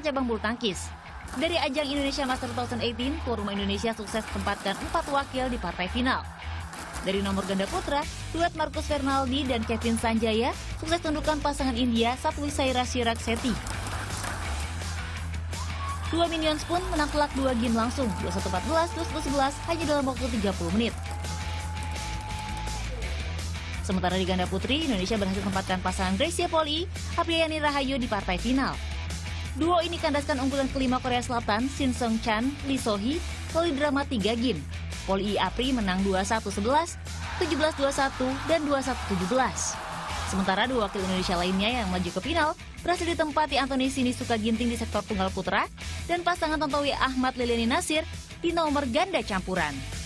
cabang bulu tangkis. Dari ajang Indonesia Master 2018, tuan rumah Indonesia sukses tempatkan 4 wakil di partai final. Dari nomor ganda putra, duet Marcus Fernaldi dan Kevin Sanjaya sukses tundukkan pasangan India Satwisaira Chirag Shetty. Dua Minions pun menang telak 2 game langsung, 21-14, 21-11 hanya dalam waktu 30 menit. Sementara di ganda putri, Indonesia berhasil tempatkan pasangan Gracia Poli, Apriyani Rahayu di partai final. Duo ini kandaskan unggulan kelima Korea Selatan, Shin Seung Chan, Lee So-hee, melalui drama 3 game. Poli Apri menang 21-11, 17-21, dan 21-17. Sementara dua wakil Indonesia lainnya yang maju ke final berhasil ditempati Anthony Sinisuka Ginting di sektor tunggal putra dan pasangan Tontowi Ahmad Liliani Nasir di nomor ganda campuran.